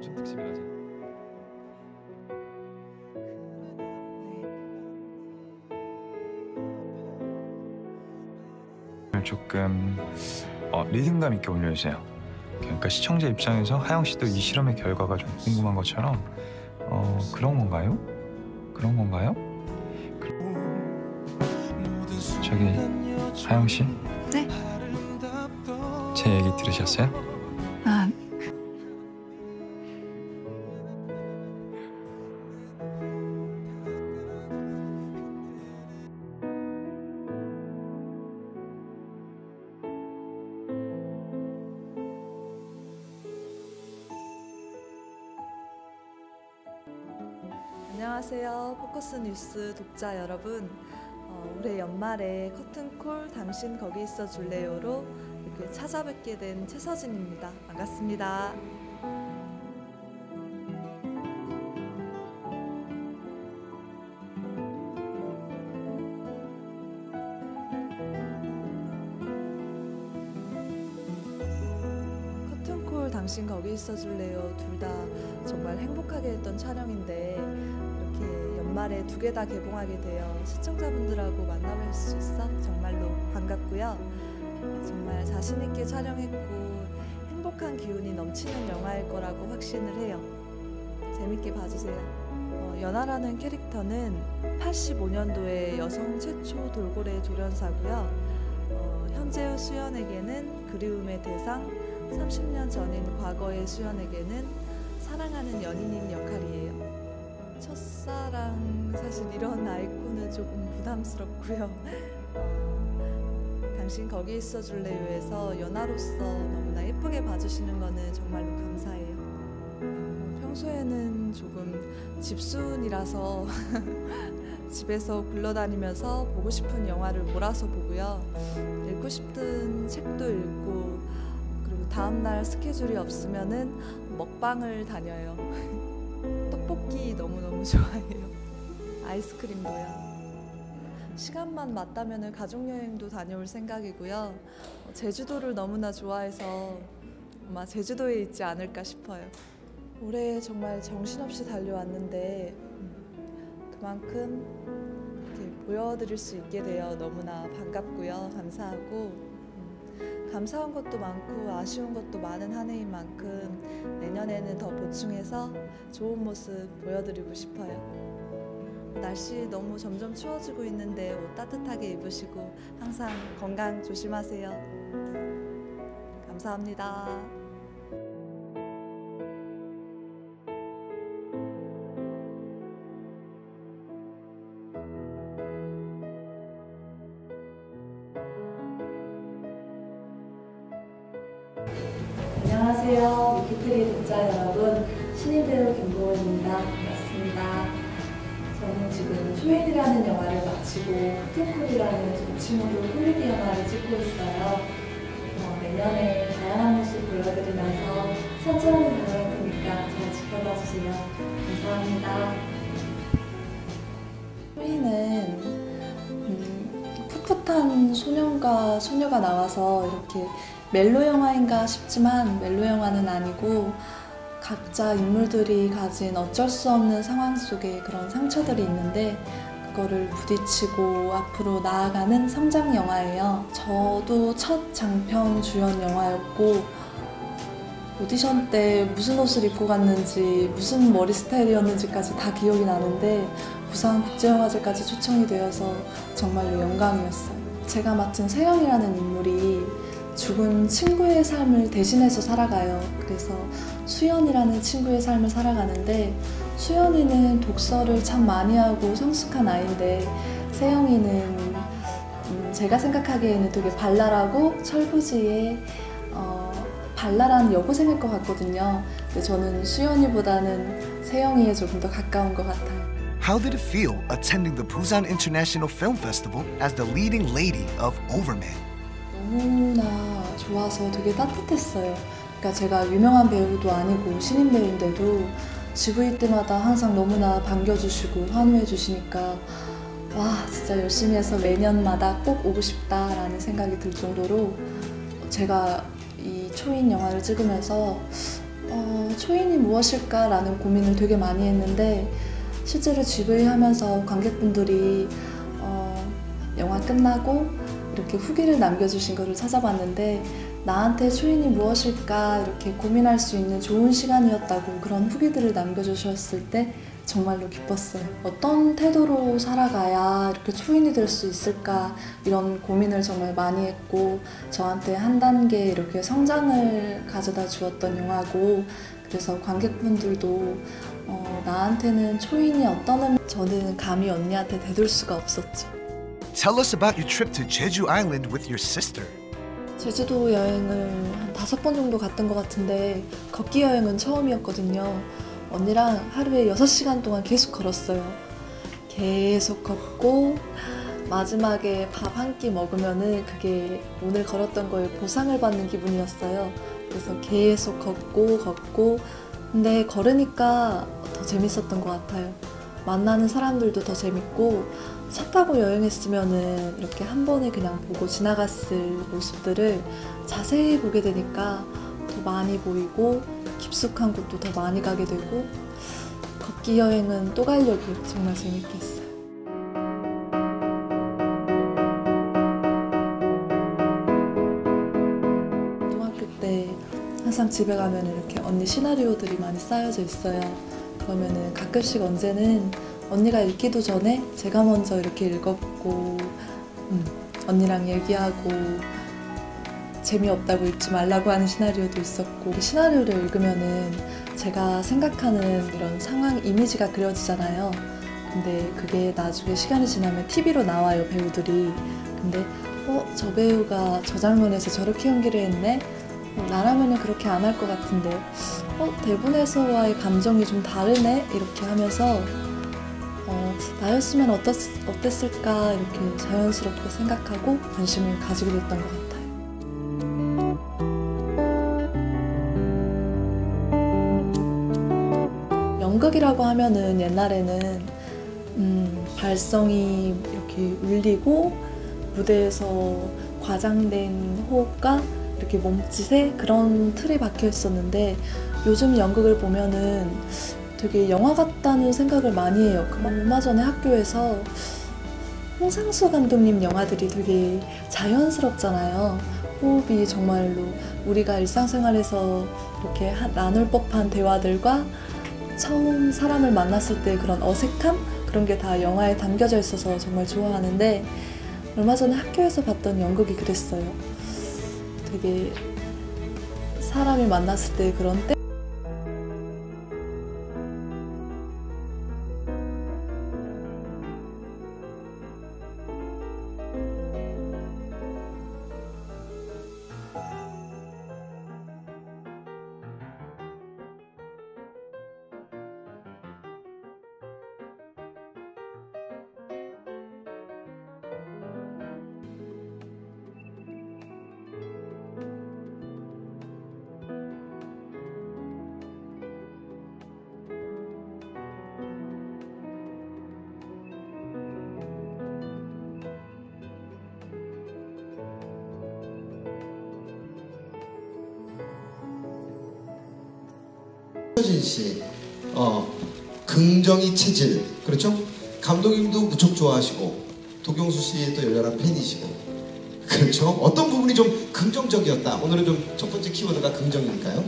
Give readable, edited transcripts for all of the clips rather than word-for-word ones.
엄청 특집이라서. 조금 리듬감 있게 올려주세요. 그러니까 시청자 입장에서 하영 씨도 이 실험의 결과가 좀 궁금한 것처럼 그런 건가요? 그런 건가요? 저기 하영 씨? 네? 제 얘기 들으셨어요? 아, 안녕하세요. 포커스 뉴스 독자 여러분. 올해 연말에 커튼콜 당신 거기 있어 줄래요로 이렇게 찾아뵙게 된 최서진입니다. 반갑습니다. 커튼콜 당신 거기 있어 줄래요 둘 다 정말 행복하게 했던 촬영인데 이렇게 연말에 두 개 다 개봉하게 되어 시청자분들하고 만나뵐 수 있어 정말로 반갑고요. 정말 자신 있게 촬영했고 행복한 기운이 넘치는 영화일 거라고 확신을 해요. 재밌게 봐주세요. 연아라는 캐릭터는 85년도에 여성 최초 돌고래 조련사고요. 현재의 수연에게는 그리움의 대상, 30년 전인 과거의 수연에게는 사랑하는 연인인 역할이에요. 첫사랑, 사실 이런 아이콘은 조금 부담스럽고요. 당신 거기 있어 줄래요에서 연아로서 너무나 예쁘게 봐주시는 거는 정말로 감사해요. 평소에는 조금 집순이라서 집에서 굴러다니면서 보고 싶은 영화를 몰아서 보고요. 읽고 싶은 책도 읽고, 그리고 다음날 스케줄이 없으면은 먹방을 다녀요. 떡볶이 너무너무 좋아해요. 아이스크림도요. 시간만 맞다면 가족여행도 다녀올 생각이고요. 제주도를 너무나 좋아해서 아마 제주도에 있지 않을까 싶어요. 올해 정말 정신없이 달려왔는데 그만큼 이렇게 보여드릴 수 있게 되어 너무나 반갑고요. 감사하고 감사한 것도 많고 아쉬운 것도 많은 한 해인 만큼 내년에는 더 보충해서 좋은 모습 보여드리고 싶어요. 날씨 너무 점점 추워지고 있는데 옷 따뜻하게 입으시고 항상 건강 조심하세요. 감사합니다. 안녕하세요. 위키트리 독자 여러분. 신인 배우 김보은입니다. 반갑습니다. 저는 지금 초인이라는 영화를 마치고 커튼콜이라는 정치모드 코미디 영화를 찍고 있어요. 내년에 다양한 모습 보여드리면서 천천히 다가갈 테니까 잘 지켜봐 주세요. 감사합니다. 초인은 풋풋한 소년과 소녀가 나와서 이렇게 멜로 영화인가 싶지만 멜로 영화는 아니고 각자 인물들이 가진 어쩔 수 없는 상황 속에 그런 상처들이 있는데 그거를 부딪히고 앞으로 나아가는 성장 영화예요. 저도 첫 장편 주연 영화였고 오디션 때 무슨 옷을 입고 갔는지 무슨 머리 스타일이었는지까지 다 기억이 나는데 부산국제영화제까지 초청이 되어서 정말로 영광이었어요. 제가 맡은 세영이라는 인물이 죽은 친구의 삶을 대신해서 살아가요. 그래서 수연이라는 친구의 삶을 살아가는데 수연이는 독서를 참 많이 하고 성숙한 아이인데 세영이는 제가 생각하기에는 되게 발랄하고 철부지의 발랄한 여고생일 것 같거든요. 근데 저는 수연이보다는 세영이에 조금 더 가까운 것 같아요. How did it feel attending the Busan International Film Festival as the leading lady of Overman? 너무나 좋아서 되게 따뜻했어요. 그러니까 제가 유명한 배우도 아니고 신인 배우인데도 GV 때마다 항상 너무나 반겨주시고 환호해주시니까 와 진짜 열심히 해서 매년마다 꼭 오고 싶다라는 생각이 들 정도로 제가 이 초인 영화를 찍으면서 초인이 무엇일까라는 고민을 되게 많이 했는데 실제로 GV 하면서 관객분들이 영화 끝나고 이렇게 후기를 남겨주신 것을 찾아봤는데 나한테 초인이 무엇일까 이렇게 고민할 수 있는 좋은 시간이었다고 그런 후기들을 남겨주셨을 때 정말로 기뻤어요. 어떤 태도로 살아가야 이렇게 초인이 될 수 있을까 이런 고민을 정말 많이 했고 저한테 한 단계 이렇게 성장을 가져다 주었던 영화고 그래서 관객분들도 나한테는 초인이 어떤 저는 감히 언니한테 대들 수가 없었죠. Tell us about your trip to Jeju Island with your sister. 제주도 여행을 한 5번 정도 갔던 것 같은데 걷기 여행은 처음이었거든요. 언니랑 하루에 6시간 동안 계속 걸었어요. 계속 걷고 마지막에 밥 한 끼 먹으면은 그게 오늘 걸었던 거에 보상을 받는 기분이었어요. 그래서 계속 걷고 근데 걸으니까 더 재밌었던 것 같아요. 만나는 사람들도 더 재밌고 차 타고 여행했으면은 이렇게 한 번에 그냥 보고 지나갔을 모습들을 자세히 보게 되니까 더 많이 보이고 깊숙한 곳도 더 많이 가게 되고 걷기 여행은 또 가려고 정말 재밌게 했어요. 고등학교 때 항상 집에 가면 이렇게 언니 시나리오들이 많이 쌓여져 있어요. 그러면은 가끔씩 언제는 언니가 읽기도 전에 제가 먼저 이렇게 읽어보고 언니랑 얘기하고 재미없다고 읽지 말라고 하는 시나리오도 있었고 시나리오를 읽으면은 제가 생각하는 이런 상황 이미지가 그려지잖아요. 근데 그게 나중에 시간이 지나면 TV로 나와요, 배우들이. 근데 저 배우가 저 장면에서 저렇게 연기를 했네? 나라면은 그렇게 안 할 것 같은데 대본에서와의 감정이 좀 다르네? 이렇게 하면서 나였으면 어땠을까 이렇게 자연스럽게 생각하고 관심을 가지게 됐던 것 같아요. 연극이라고 하면은 옛날에는 발성이 이렇게 울리고 무대에서 과장된 호흡과 이렇게 몸짓에 그런 틀이 박혀 있었는데 요즘 연극을 보면은 되게 영화 같다는 생각을 많이 해요. 얼마 전에 학교에서 홍상수 감독님 영화들이 되게 자연스럽잖아요. 호흡이 정말로 우리가 일상생활에서 이렇게 나눌 법한 대화들과 처음 사람을 만났을 때 그런 어색함? 그런 게 다 영화에 담겨져 있어서 정말 좋아하는데 얼마 전에 학교에서 봤던 연극이 그랬어요. 되게 사람이 만났을 때 그런 때 서진 씨, 긍정이 체질, 그렇죠? 감독님도 무척 좋아하시고 도경수 씨의 또 열렬한 팬이시고, 그렇죠? 어떤 부분이 좀 긍정적이었다? 오늘은 좀 첫 번째 키워드가 긍정이니까요.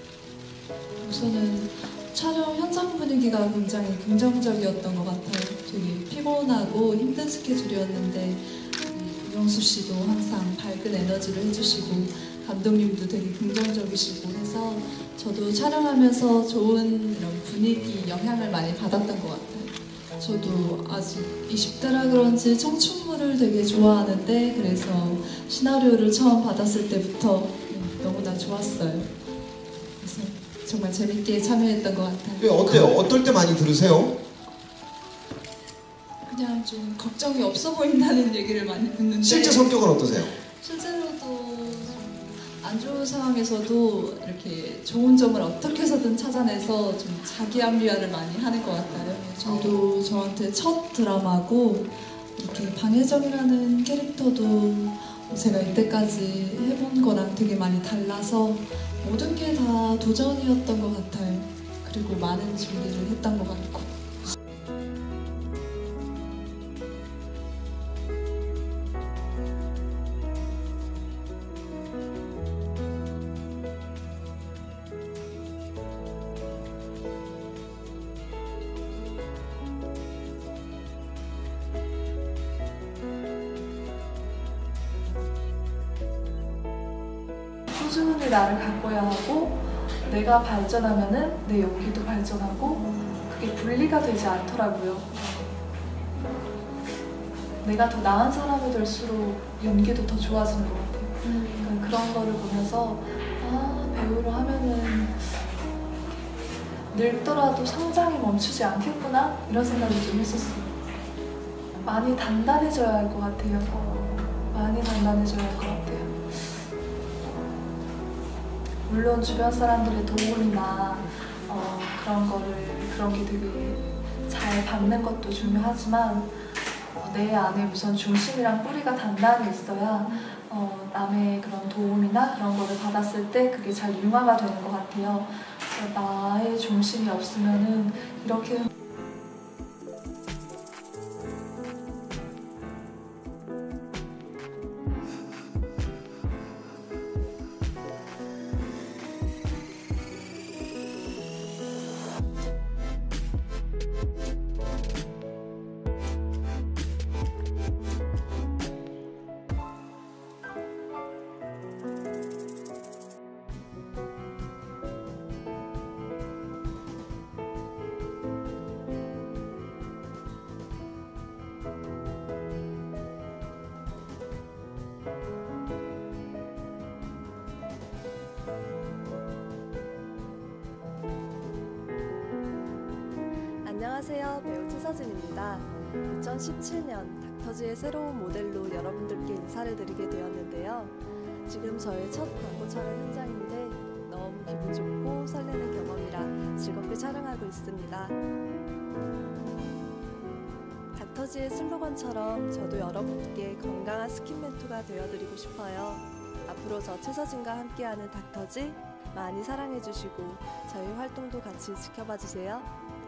우선은 촬영 현장 분위기가 굉장히 긍정적이었던 것 같아요. 되게 피곤하고 힘든 스케줄이었는데 도경수 씨도 항상 밝은 에너지를 해주시고 감독님도 되게 긍정적이시고 해서 저도 촬영하면서 좋은 이런 분위기, 영향을 많이 받았던 것 같아요. 저도 아직 20대라 그런지 청춘물을 되게 좋아하는데 그래서 시나리오를 처음 받았을 때부터 너무나 좋았어요. 그래서 정말 재밌게 참여했던 것 같아요. 어때요? 어떨 때 많이 들으세요? 그냥 좀 걱정이 없어 보인다는 얘기를 많이 듣는데 실제 성격은 어떠세요? 실제로도 안 좋은 상황에서도 이렇게 좋은 점을 어떻게 해서든 찾아내서 좀 자기 합리화를 많이 하는 것 같아요. 저도 저한테 첫 드라마고 이렇게 방혜정이라는 캐릭터도 제가 이때까지 해본 거랑 되게 많이 달라서 모든 게 다 도전이었던 것 같아요. 그리고 많은 준비를 했던 것 같고. 소중히 나를 가꿔야 하고 내가 발전하면은 내 연기도 발전하고 그게 분리가 되지 않더라고요. 내가 더 나은 사람이 될수록 연기도 더 좋아지는 것 같아요. 그러니까 그런 거를 보면서 아, 배우로 하면은 늙더라도 성장이 멈추지 않겠구나 이런 생각을 좀 했었어요. 많이 단단해져야 할 것 같아요. 많이 단단해져야 할 것 같아요. 물론 주변 사람들의 도움이나 그런 게 되게 잘 받는 것도 중요하지만 내 안에 우선 중심이랑 뿌리가 단단히 있어야 남의 그런 도움이나 그런 거를 받았을 때 그게 잘 융화가 되는 것 같아요. 그래서 나의 중심이 없으면은 이렇게 안녕하세요. 배우 최서진입니다. 2017년 닥터지의 새로운 모델로 여러분들께 인사를 드리게 되었는데요. 지금 저의 첫 광고 촬영 현장인데 너무 기분 좋고 설레는 경험이라 즐겁게 촬영하고 있습니다. 닥터지의 슬로건처럼 저도 여러분께 건강한 스킨 멘토가 되어드리고 싶어요. 앞으로 저 최서진과 함께하는 닥터지 많이 사랑해주시고 저희 활동도 같이 지켜봐주세요.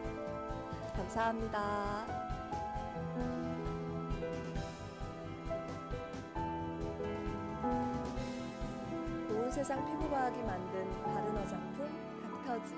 감사합니다. 온 세상 피부과학이 만든 바른 화장품 닥터지.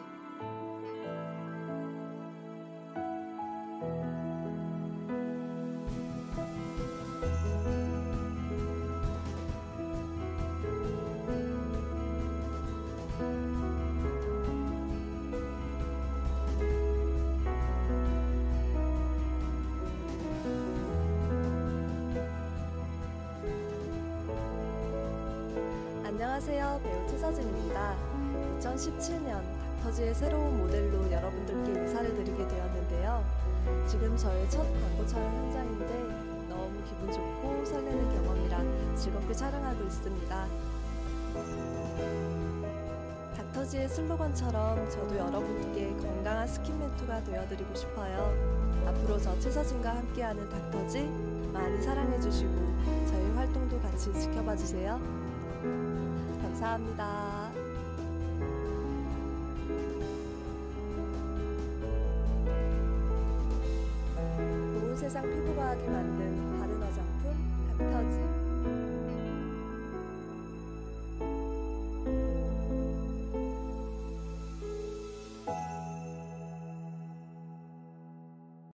안녕하세요. 배우 최서진입니다. 2017년 닥터지의 새로운 모델로 여러분들께 인사를 드리게 되었는데요. 지금 저의 첫 광고 촬영 현장인데 너무 기분 좋고 설레는 경험이라 즐겁게 촬영하고 있습니다. 닥터지의 슬로건처럼 저도 여러분께 건강한 스킨 멘토가 되어드리고 싶어요. 앞으로 저 최서진과 함께하는 닥터지 많이 사랑해주시고 저희 활동도 같이 지켜봐주세요. 감사합니다. 온 세상 피부과학이 만든 바른 화장품 닥터지.